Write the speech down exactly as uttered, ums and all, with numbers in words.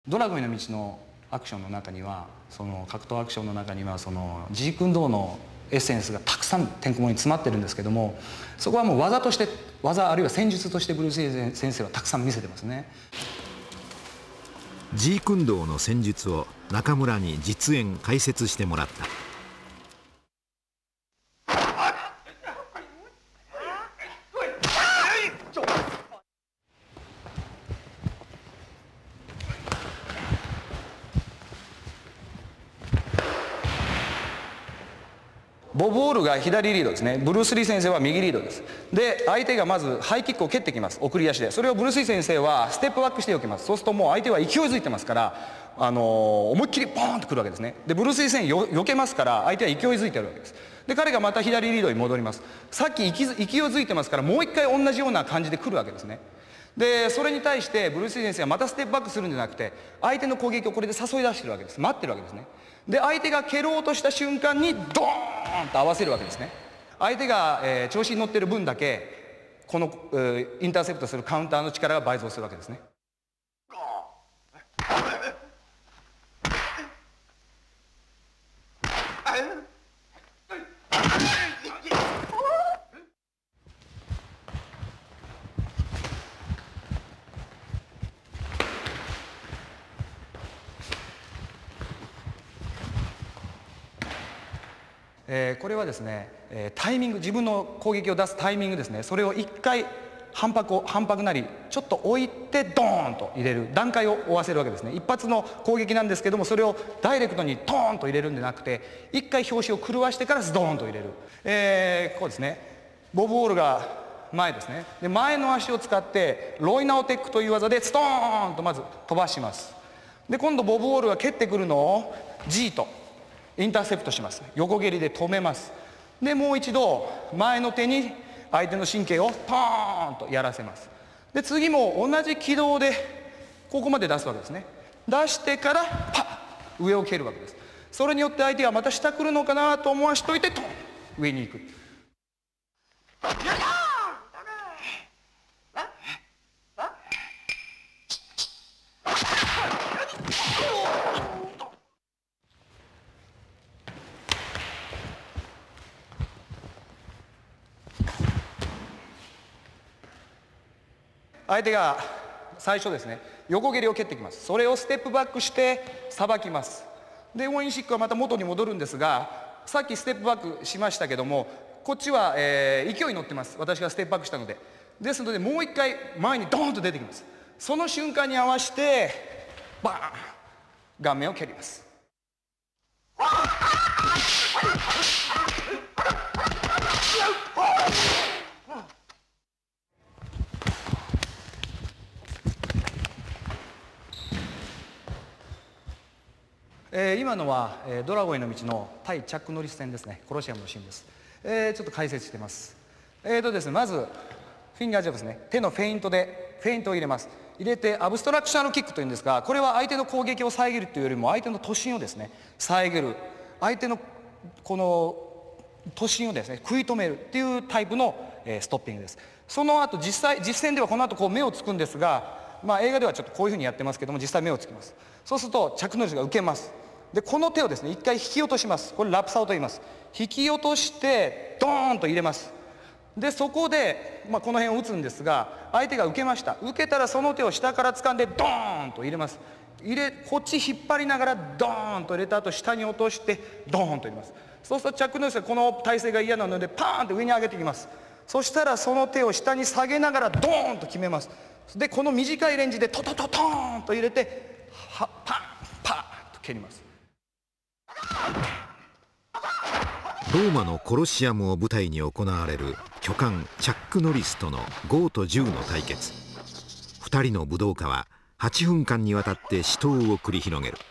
ドラゴンへの道のアクションの中には、その格闘アクションの中にはそのジークンドーのエッセンスがたくさんてんこ盛りに詰まってるんですけども、そこはもう技として、技あるいは戦術としてブルース・リー先生はたくさん見せてますね。 ジークンドーの戦術を中村に実演解説してもらった。 ボブ・ウォールが左リードですね。ブルース・リー先生は右リードです。で、相手がまずハイキックを蹴ってきます。送り足で。それをブルース・リー先生はステップバックしておきます。そうするともう相手は勢いづいてますから、あのー、思いっきりポーンとくるわけですね。で、ブルース・リー先生よ避けますから、相手は勢いづいてるわけです。で、彼がまた左リードに戻ります。さっき勢いづいてますから、もう一回同じような感じで来るわけですね。で、それに対してブルース・リー先生はまたステップバックするんじゃなくて、相手の攻撃をこれで誘い出してるわけです。待ってるわけですね。で、相手が蹴ろうとした瞬間にドーンと合わせるわけですね。相手が、えー、調子に乗ってる分だけこの、えー、インターセプトするカウンターの力が倍増するわけですね。えー、これはですね、えー、タイミング、自分の攻撃を出すタイミングですね、それをいっかい反拍を反拍なりちょっと置いてドーンと入れる段階を追わせるわけですね。一発の攻撃なんですけども、それをダイレクトにトーンと入れるんじゃなくて、いっかい拍子を狂わしてからスドーンと入れる、えー、ここですね。ボブ・ウォールが前ですね。で、前の足を使ってロイナオテックという技でストーンとまず飛ばします。で、今度ボブ・ウォールが蹴ってくるのを G とインターセプトします。横蹴りで止めます。で、もう一度前の手に相手の神経をポーンとやらせます。で、次も同じ軌道でここまで出すわけですね。出してからパッ上を蹴るわけです。それによって相手がまた下来るのかなと思わしといてトン上に行く。相手が最初ですね、横蹴りを蹴ってきます。それをステップバックしてさばきます。で、オーインシックはまた元に戻るんですが、さっきステップバックしましたけども、こっちは、えー、勢いに乗ってます。私がステップバックしたので。ですので、もう一回前にドーンと出てきます。その瞬間に合わせてバーン顔面を蹴ります。えー、今のは、えー、ドラゴンへの道の対チャック・ノリス戦ですね。コロシアムのシーンです。えー、ちょっと解説してます。えーとですね、まずフィンガージャブですね。手のフェイントでフェイントを入れます。入れてアブストラクショナルキックというんですが、これは相手の攻撃を遮るというよりも相手の突進をですね遮る、相手のこの突進をですね食い止めるっていうタイプの、えー、ストッピングです。その後実際実戦ではこの後こう目をつくんですが、まあ映画ではちょっとこういうふうにやってますけども、実際目をつきます。そうするとチャック・ノリスが受けます。で、この手をですね一回引き落とします。これラプサオと言います。引き落としてドーンと入れます。で、そこで、まあ、この辺を打つんですが、相手が受けました。受けたらその手を下から掴んでドーンと入れます。入れこっち引っ張りながらドーンと入れた後下に落としてドーンと入れます。そうするとチャック・ノリスはこの体勢が嫌なのでパーンと上に上げてきます。そしたらその手を下に下げながらドーンと決めます。で、この短いレンジでトトトトーンと入れてはパンパンと蹴ります。 ローマのコロシアムを舞台に行われる巨漢チャック・ノリスとのゴーと銃の対決。ふたりの武道家ははちふんかんにわたって死闘を繰り広げる。